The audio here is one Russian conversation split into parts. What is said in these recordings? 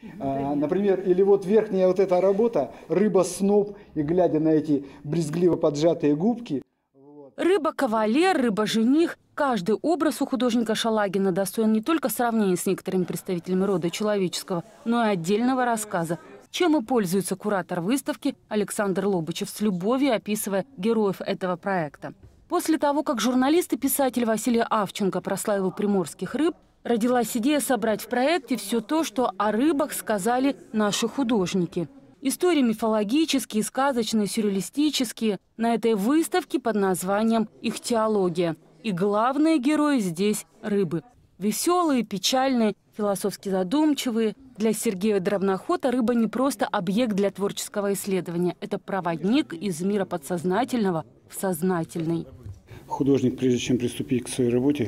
Например, или вот верхняя вот эта работа «Рыба-сноп», и глядя на эти брезгливо поджатые губки. Рыба-кавалер, рыба-жених. Каждый образ у художника Шалагина достоин не только сравнения с некоторыми представителями рода человеческого, но и отдельного рассказа. Чем и пользуется куратор выставки Александр Лобычев, с любовью описывая героев этого проекта. После того, как журналист и писатель Василий Авченко прославил приморских рыб, родилась идея собрать в проекте все то, что о рыбах сказали наши художники. Истории мифологические, сказочные, сюрреалистические. На этой выставке под названием «Ихтиология». И главные герои здесь – рыбы. Веселые, печальные, философски задумчивые. Для Сергея Дровнохода рыба не просто объект для творческого исследования. Это проводник из мира подсознательного в сознательный. Художник, прежде чем приступить к своей работе,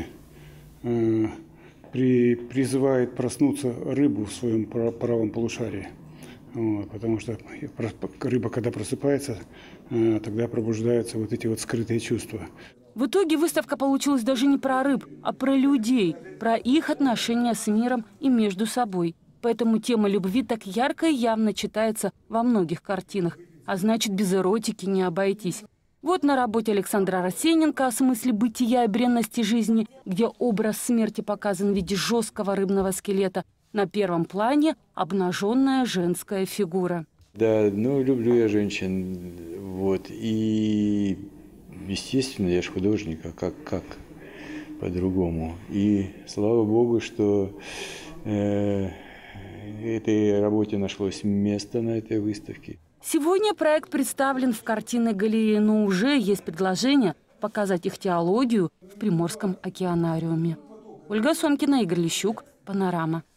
призывает проснуться рыбу в своем правом полушарии. Потому что рыба, когда просыпается, тогда пробуждаются вот эти вот скрытые чувства. В итоге выставка получилась даже не про рыб, а про людей, про их отношения с миром и между собой. Поэтому тема любви так ярко и явно читается во многих картинах. А значит, без эротики не обойтись. Вот на работе Александра Арсененко о смысле бытия и бренности жизни, где образ смерти показан в виде жесткого рыбного скелета. На первом плане обнаженная женская фигура. Да, ну, люблю я женщин. Вот. И, естественно, я же художник, а как по-другому. И слава богу, что этой работе нашлось место на этой выставке. Сегодня проект представлен в картинной галерее, но уже есть предложение показать ихтиологию в Приморском океанариуме. Ольга Сомкина, Игорь Лещук, «Панорама».